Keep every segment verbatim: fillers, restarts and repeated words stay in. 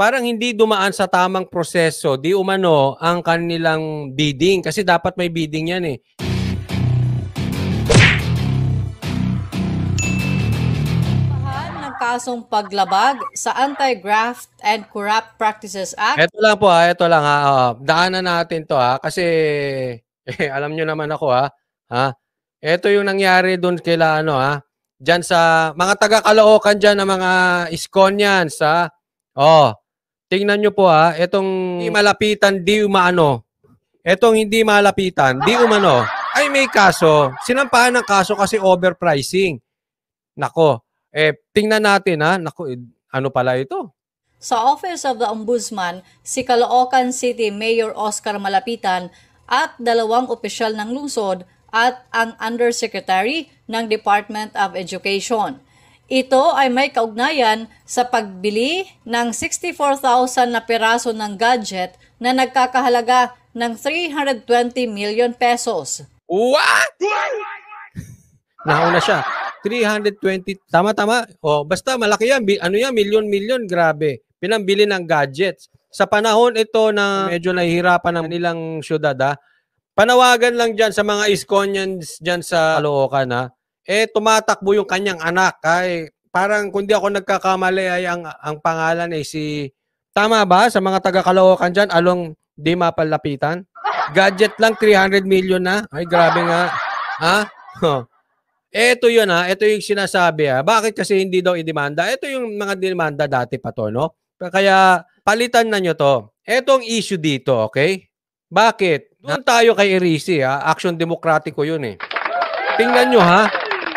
parang hindi dumaan sa tamang proseso, di umano ang kanilang bidding. Kasi dapat may bidding yan eh. Ng kasong paglabag sa Anti-Graft and Corrupt Practices Act. Ito lang po ha, ito lang ha. Oh, daanan natin to ha. Kasi eh, alam nyo naman ako ha. ha? Ito yung nangyari doon kila ano ha. Diyan sa mga taga-Caloocan dyan ng mga Iskonians ha. Oh, tingnan nyo po ha. Itong hindi malapitan, di umano. Itong hindi malapitan, di umano. Ay may kaso. Sinampahan ng kaso kasi overpricing. Nako. Eh, tingnan natin ha. Nako, ano pala ito? Sa Office of the Ombudsman, si Caloocan City Mayor Oscar Malapitan at dalawang opisyal ng lungsod at ang Undersecretary ng Department of Education. Ito ay may kaugnayan sa pagbili ng sixty-four thousand na piraso ng gadget na nagkakahalaga ng three hundred twenty million pesos. What? Nauna siya. three hundred twenty. Tama-tama. O, basta malaki yan. Ano yan? Milyon-milyon. Grabe. Pinambili ng gadgets. Sa panahon ito na medyo nahihirapan ng nilang syudad, ha? Panawagan lang dyan sa mga Iskonians dyan sa Caloocan, ha? Eh, tumatakbo yung kanyang anak. Ay, parang kung di ako nagkakamali ay ang, ang pangalan ay si... Tama ba? Sa mga taga-Caloocan dyan, along di mapalapitan? Gadget lang, three hundred million na. Ay, grabe nga. Ha? Huh. Ito yun ha, ito yung sinasabi ha. Bakit kasi hindi daw i-demanda? Ito yung mga demanda dati pa to, no? Kaya palitan na nyo to. Ito ang issue dito, okay? Bakit? Doon tayo kay Erisi ha, Action Demokratiko yun eh. Tingnan nyo ha.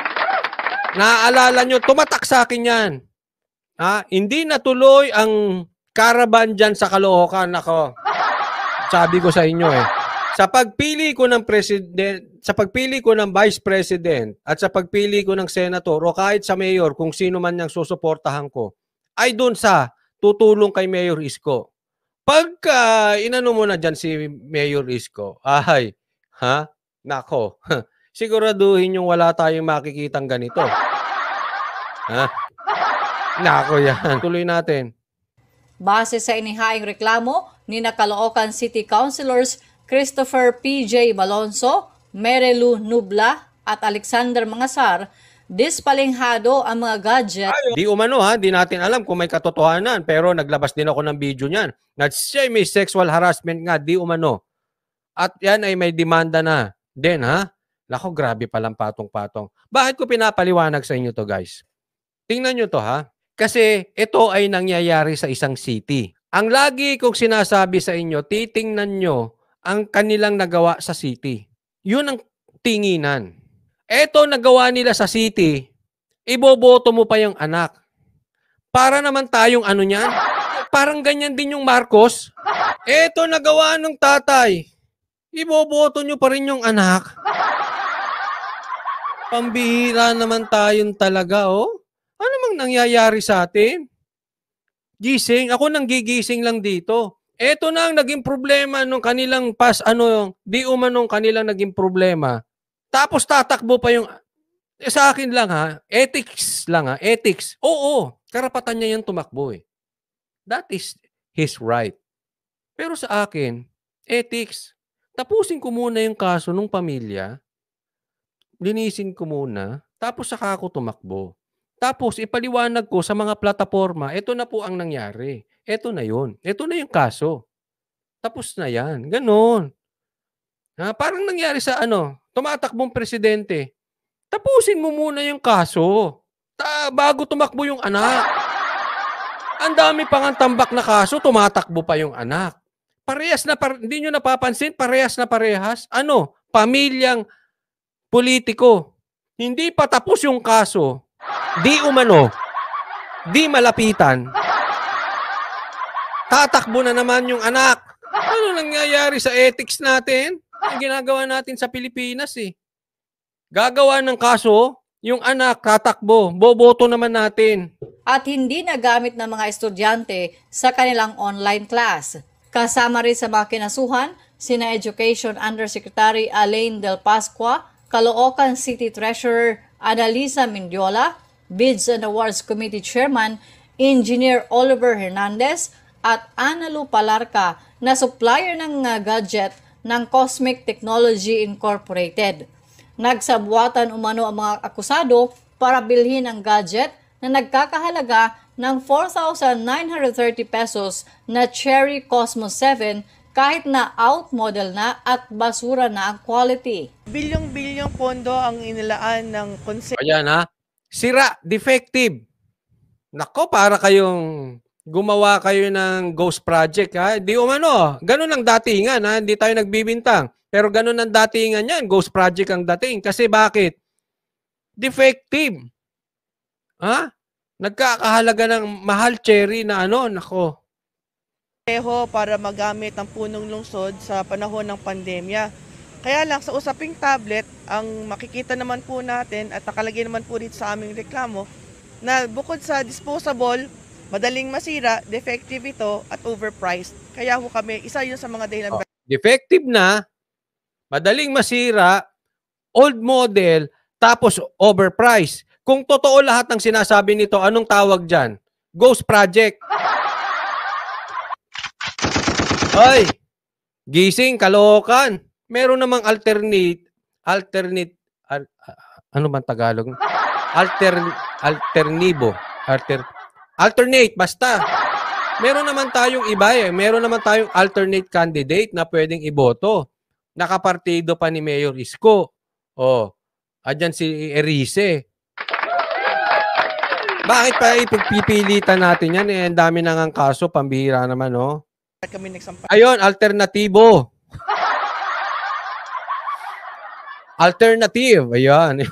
Naaalala nyo, tumatak sa akin yan. Ha? Hindi natuloy ang caravan dyan sa Caloocan. Ako, sabi ko sa inyo eh. Sa pagpili ko ng president, sa pagpili ko ng vice president at sa pagpili ko ng senator o kahit sa mayor kung sino man niyang susuportahan ko, ay doon sa tutulong kay Mayor Isko. Pagka inano mo na dyan si Mayor Isko, ay, ha? Nako, siguraduhin yung wala tayong makikitang ganito. Ha? Nako yan. Tuloy natin. Base sa inihaing reklamo ni na Caloocan City Councilors Christopher P J Balonso, Merelu Nubla at Alexander Mangasar, dispalinghado ang mga gadget. Di umano ha, di natin alam kung may katotohanan, pero naglabas din ako ng video niyan. Na siya may sexual harassment nga, di umano. At yan ay may demanda na din ha. Nako, grabe palang patong-patong. Bakit ko pinapaliwanag sa inyo to guys? Tingnan nyo to ha. Kasi ito ay nangyayari sa isang city. Ang lagi kong sinasabi sa inyo, titingnan nyo ang kanilang nagawa sa city. Yun ang tinginan. Eto nagawa nila sa city, iboboto mo pa yung anak. Para naman tayong ano niyan. Parang ganyan din yung Marcos. Eto nagawa ng tatay, iboboto nyo pa rin yung anak. Pambihira naman tayong talaga, oh. Ano mang nangyayari sa atin? Gising, ako nang gigising lang dito. Ito na ang naging problema nung kanilang pas, ano, di umanong kanilang naging problema. Tapos tatakbo pa yung, eh, sa akin lang ha, ethics lang ha, ethics. Oo, karapatan niya yung tumakbo eh. That is his right. Pero sa akin, ethics. Tapusin ko muna yung kaso ng pamilya, linisin ko muna, tapos saka ako tumakbo. Tapos ipaliwanag ko sa mga plataforma, ito na po ang nangyari. Ito na yun. Ito na yung kaso. Tapos na yan. Ganon. Ha, parang nangyari sa ano, tumatakbong presidente. Tapusin mo muna yung kaso. Ta bago tumakbo yung anak. Ang dami pang ang tambak na kaso, tumatakbo pa yung anak. Parehas na, par hindi nyo napapansin, parehas na parehas. Ano? Pamilyang politiko. Hindi pa tapos yung kaso. Di umano. Di malapitan. Tatakbo na naman yung anak. Ano nangyayari sa ethics natin? Ang ginagawa natin sa Pilipinas eh. Gagawa ng kaso, yung anak tatakbo, boboto naman natin. At hindi nagamit ng mga estudyante sa kanilang online class. Kasama rin sa mga kinasuhan, sina Education Undersecretary Alain Del Pascua, Caloocan City Treasurer Annalisa Mendiola, Bids and Awards Committee Chairman Engineer Oliver Hernandez, at Analu Palarca na supplier ng uh, gadget ng Cosmic Technology Incorporated. Nagsabuatan umano ang mga akusado para bilhin ang gadget na nagkakahalaga ng four thousand nine hundred thirty pesos na Cherry Cosmos seven kahit na out model na at basura na ang quality. Bilyong-bilyong pondo ang inilaan ng konsep. Ayan ha, sira, defective. Nako, para kayong gumawa kayo ng ghost project ha. Di umano, ganun ang datingan ha. Hindi tayo nagbibintang. Pero ganun ang datingan yan. Ghost project ang dating. Kasi bakit? Defective. Ha? Nagkakahalaga ng mahal cherry na ano. Nako. Para magamit ang punong lungsod sa panahon ng pandemya. Kaya lang sa usaping tablet, ang makikita naman po natin at nakalagay naman po dito sa aming reklamo na bukod sa disposable, madaling masira, defective ito at overpriced. Kaya ho kami, isa yun sa mga dahilan. Oh, defective na, madaling masira, old model, tapos overpriced. Kung totoo lahat ng sinasabi nito, anong tawag dyan? Ghost project. Ay, gising, kalokan. Meron namang alternate, alternate, al, ano man Tagalog? Alter, alternibo, alter, alternate, basta. Meron naman tayong iba eh. Meron naman tayong alternate candidate na pwedeng iboto. Nakapartido pa ni Mayor Isko. Oh, andyan si Erice. Bakit pa ipagpipilitan natin yan? Eh, ang dami nang ang kaso, pambihira naman, oh. Kami nagsampa. Ayun, alternatibo. Alternative. Ayan.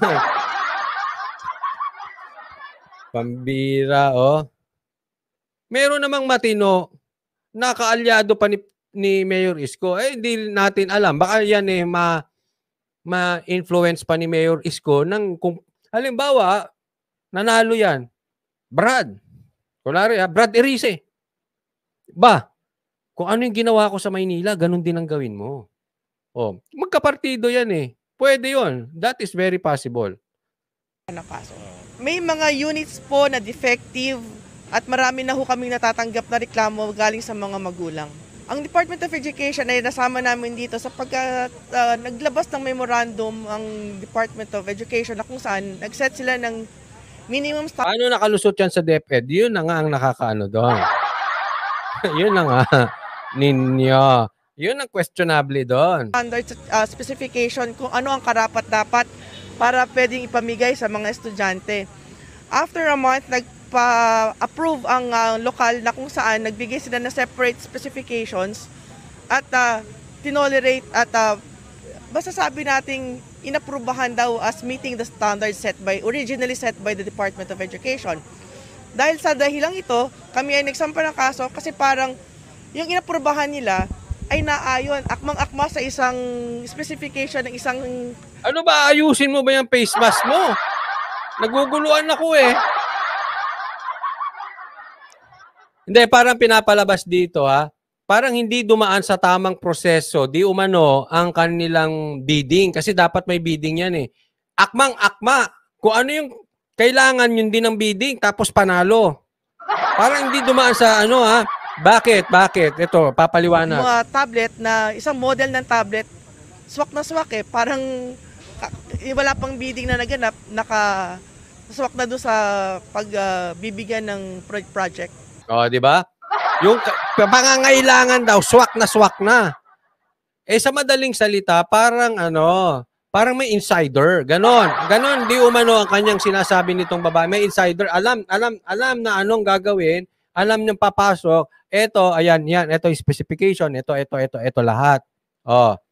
Pambira, oh. Meron namang matino, nakaalyado pa ni, ni Mayor Isko. Eh, hindi natin alam. Baka yan eh, ma, ma-influence pa ni Mayor Isko ng, kung, halimbawa, nanalo yan. Brad. Kunwari, ha? Brad Erice. Ba, kung ano yung ginawa ko sa Maynila, ganun din ang gawin mo. Oh, magkapartido yan eh. Pwede yon. That is very possible. May mga units po na defective at marami na ho kaming natatanggap na reklamo galing sa mga magulang. Ang Department of Education ay nasama namin dito sapagkat uh, naglabas ng memorandum ang Department of Education na kung saan nag-set sila ng minimum standard. Paano nakalusot yan sa DepEd? Yun na nga ang nakakaano doon. Yun na nga. Ninyo. Yun ang questionable doon. Standard uh, specification kung ano ang karapat-dapat para pwedeng ipamigay sa mga estudyante. After a month, nagpa-approve ang uh, lokal na kung saan nagbigay sila ng separate specifications at uh, tinolerate at uh, basta sabi nating inaprubahan daw as meeting the standards set by, originally set by the Department of Education. Dahil sa dahilang ito, kami ay nagsampa ng kaso kasi parang yung inaprubahan nila ay naayon, akmang-akma sa isang specification ng isang... Ano ba, ayusin mo ba yung face mask mo? Naguguluhan ako eh. Hindi, parang pinapalabas dito ha. Parang hindi dumaan sa tamang proseso. Di umano ang kanilang bidding. Kasi dapat may bidding yan eh. Akmang-akma. Kung ano yung kailangan yun din ng bidding, tapos panalo. Parang hindi dumaan sa ano ha. Bakit? Bakit? Ito, papaliwanag. Mga tablet na, isang model ng tablet, swak na swak eh. Parang wala pang bidding na naganap, naka swak na doon sa pagbibigyan uh, ng project. O, di ba? Yung pangangailangan daw, swak na swak na. Eh, sa madaling salita, parang ano, parang may insider. Ganon. Ganon, di umano ang kanyang sinasabi nitong babae. May insider. Alam, alam, alam na anong gagawin. Alam niyang papasok. Ito, ayan, yan. Ito yung specification. Ito, ito, ito, ito lahat. Oh.